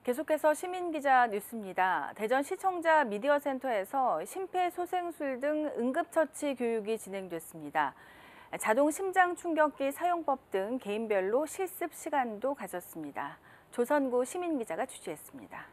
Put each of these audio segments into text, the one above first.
계속해서 시민기자 뉴스입니다. 대전 시청자 미디어센터에서 심폐소생술 등 응급처치 교육이 진행됐습니다. 자동 심장 충격기 사용법 등 개인별로 실습 시간도 가졌습니다. 조선구 시민기자가 취재했습니다.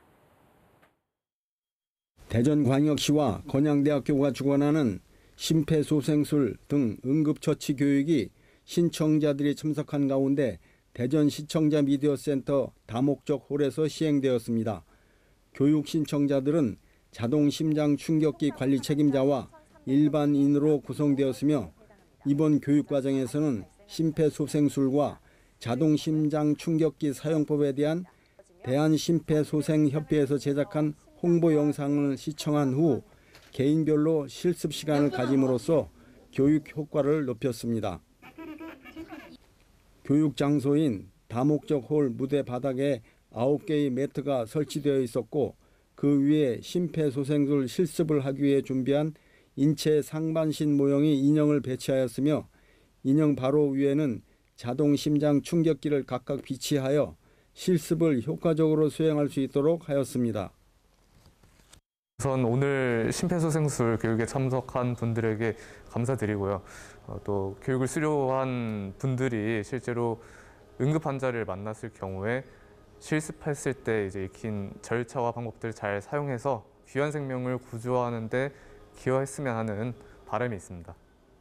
대전광역시와 건양대학교가 주관하는 심폐소생술 등 응급처치 교육이 신청자들이 참석한 가운데 대전 시청자 미디어센터 다목적 홀에서 시행되었습니다. 교육 신청자들은 자동 심장 충격기 관리 책임자와 일반인으로 구성되었으며 이번 교육 과정에서는 심폐소생술과 자동 심장 충격기 사용법에 대한 대한심폐소생협회에서 제작한 홍보 영상을 시청한 후 개인별로 실습 시간을 가짐으로써 교육 효과를 높였습니다. 교육 장소인 다목적 홀 무대 바닥에 9개의 매트가 설치되어 있었고 그 위에 심폐소생술 실습을 하기 위해 준비한 인체 상반신 모형의 인형을 배치하였으며 인형 바로 위에는 자동 심장 충격기를 각각 비치하여 실습을 효과적으로 수행할 수 있도록 하였습니다. 우선 오늘 심폐소생술 교육에 참석한 분들에게 감사드리고요. 또 교육을 수료한 분들이 실제로 응급 환자를 만났을 경우에 실습했을 때 이제 익힌 절차와 방법들을 잘 사용해서 귀한 생명을 구조하는 데 기여했으면 하는 바람이 있습니다.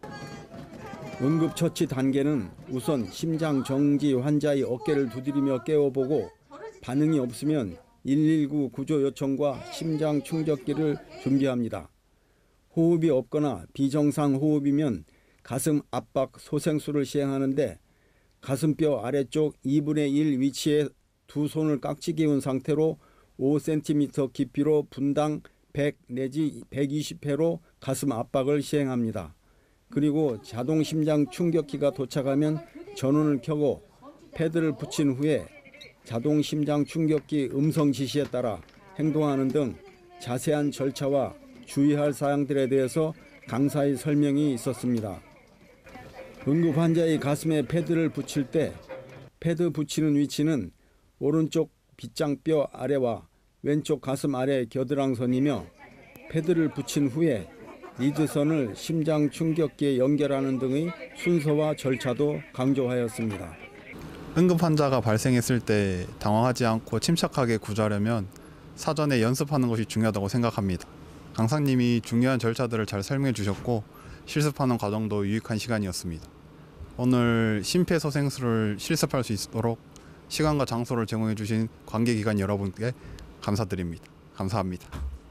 응급처치 단계는 우선 심장 정지 환자의 어깨를 두드리며 깨워보고 반응이 없으면 119 구조 요청과 심장 충격기를 준비합니다. 호흡이 없거나 비정상 호흡이면 가슴 압박 소생술을 시행하는데 가슴뼈 아래쪽 2분의 1 위치에 두 손을 깍지 기운 상태로 5cm 깊이로 분당 100 내지 120회로 가슴 압박을 시행합니다. 그리고 자동 심장 충격기가 도착하면 전원을 켜고 패드를 붙인 후에 자동 심장 충격기 음성 지시에 따라 행동하는 등 자세한 절차와 주의할 사항들에 대해서 강사의 설명이 있었습니다. 응급 환자의 가슴에 패드를 붙일 때 패드 붙이는 위치는 오른쪽 빗장뼈 아래와 왼쪽 가슴 아래 겨드랑선이며 패드를 붙인 후에 리드선을 심장 충격기에 연결하는 등의 순서와 절차도 강조하였습니다. 응급 환자가 발생했을 때 당황하지 않고 침착하게 구조하려면 사전에 연습하는 것이 중요하다고 생각합니다. 강사님이 중요한 절차들을 잘 설명해 주셨고 실습하는 과정도 유익한 시간이었습니다. 오늘 심폐소생술을 실습할 수 있도록 시간과 장소를 제공해 주신 관계기관 여러분께 감사드립니다. 감사합니다.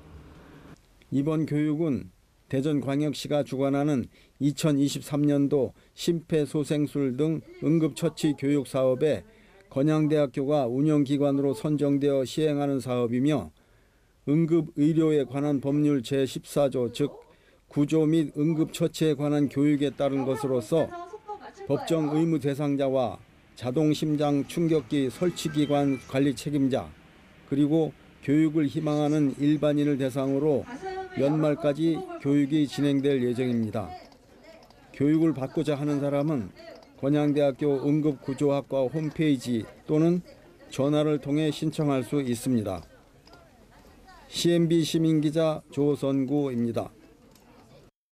이번 교육은 대전광역시가 주관하는 2023년도 심폐소생술 등 응급처치 교육 사업에 건양대학교가 운영기관으로 선정되어 시행하는 사업이며 응급의료에 관한 법률 제14조 즉 구조 및 응급처치에 관한 교육에 따른 것으로서 법정 의무 대상자와 자동심장 충격기 설치기관 관리 책임자 그리고 교육을 희망하는 일반인을 대상으로 연말까지 교육이 진행될 예정입니다. 교육을 받고자 하는 사람은 건양대학교 응급구조학과 홈페이지 또는 전화를 통해 신청할 수 있습니다. CNB 시민기자 조선구입니다.